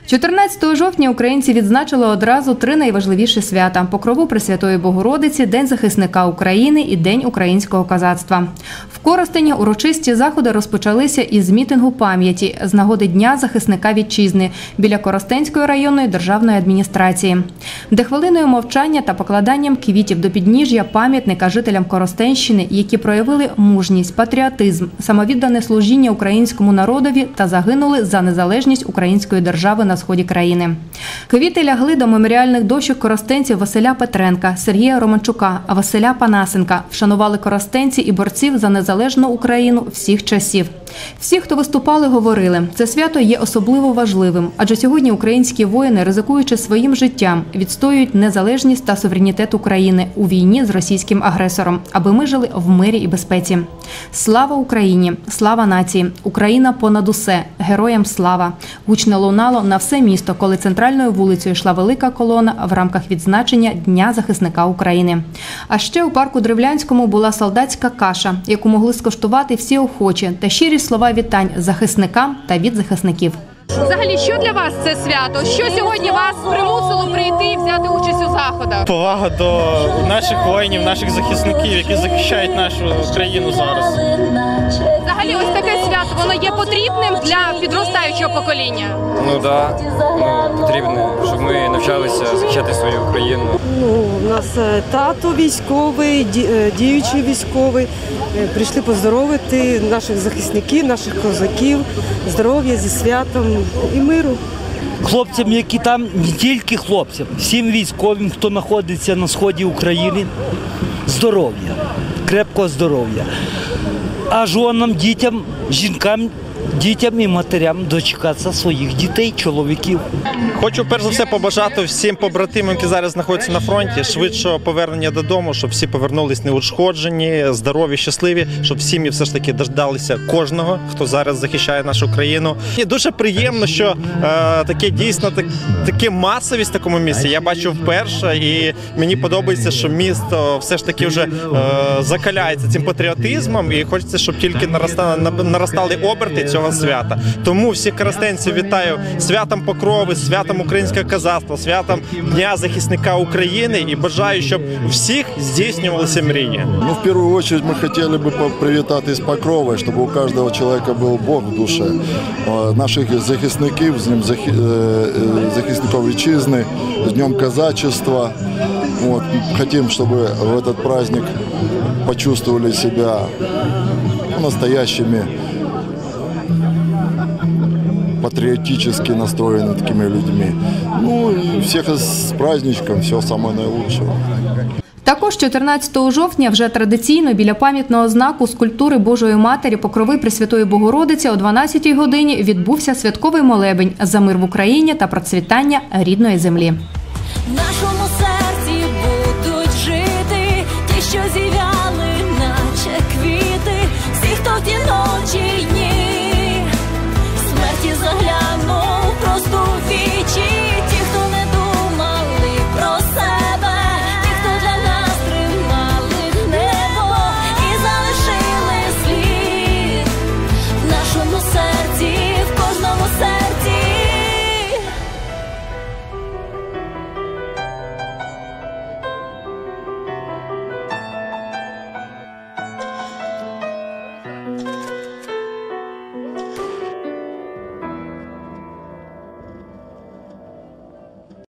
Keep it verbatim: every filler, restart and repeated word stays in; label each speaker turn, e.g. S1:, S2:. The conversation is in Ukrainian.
S1: чотирнадцятого жовтня українці відзначили одразу три найважливіші свята – Покрову Пресвятої Богородиці, День захисника України і День українського козацтва. В Коростені урочисті заходи розпочалися із мітингу пам'яті з нагоди Дня захисника вітчизни біля Коростенської районної державної адміністрації, де хвилиною мовчання та покладанням квітів до підніжжя пам'ятника жителям Коростенщини, які проявили мужність, патріотизм, самовіддане служіння українському народові та загинули за незалежність української держави на сході країни. Квіти лягли до меморіальних дощок коростенців Василя Петренка, Сергія Романчука, Василя Панасенка. Вшанували коростенці і борців за незалежну Україну всіх часів. Всі, хто виступали, говорили, це свято є особливо важливим, адже сьогодні українські воїни, ризикуючи своїм життям, відстоюють незалежність та суверенітет України у війні з російським агресором, аби ми жили в мирі і безпеці. Слава Україні! Слава нації! Україна понад усе! Героям слава! Гучно лунало на все місто, коли центральною вулицею йшла велика колона в рамках відзначення Дня захисника України. А ще у парку Древлянському була солдатська каша, яку могли скуштувати всі охочі, та щирі слова вітань захисникам та від захисників.
S2: Взагалі, що для вас це свято? Що сьогодні вас примусило прийти і взяти участь у заходах?
S3: Повага до наших воїнів, наших захисників, які захищають нашу країну зараз.
S2: Взагалі, ось таке свято, воно є потрібним для підростаючого покоління?
S4: Ну так, да. ну, потрібно, щоб ми навчалися захищати свою Україну.
S5: Ну, у нас тато військовий, діючий військовий. Прийшли поздоровити наших захисників, наших козаків, здоров'я, зі святом і миру.
S6: Хлопцям, які там, не тільки хлопцям, всім військовим, хто знаходиться на сході України, здоров'я, крепкого здоров'я. А жонам, дітям, жінкам, дітям і матерям дочекатися своїх дітей, чоловіків.
S3: Хочу перш за все побажати всім побратимам, які зараз знаходяться на фронті, швидшого повернення додому, щоб всі повернулись неушкоджені, здорові, щасливі, щоб сім'ї все ж таки дождалися кожного, хто зараз захищає нашу країну. І дуже приємно, що е, таке дійсно так, таке масовість в такому місці я бачу вперше, і мені подобається, що місто все ж таки вже е, закаляється цим патріотизмом, і хочеться, щоб тільки наростали, наростали оберти цього свята. Тому всіх коростенців вітаю святом Покрови, святом українського козацтва, святом Дня захисника України і бажаю, щоб у всіх здійснювалися мрії.
S7: Ну, в першу чергу ми хотіли б привітати з Покровою, щоб у кожного чоловіка був Бог в душі. Наших захисників, з Днем захисників вітчизни, з Днем козачества. Вот. Хотим, чтобы в этот праздник почувствовали себя настоящими, патриотически настроенными такими людьми. Ну и всех с праздничком, всего самого наилучшего.
S1: Також чотирнадцятого жовтня вже традиційно біля пам'ятного знаку скульптури Божої Матері Покрови Пресвятої Богородиці о дванадцятій годині відбувся святковий молебень за мир в Україні та процвітання рідної землі.
S8: Нашу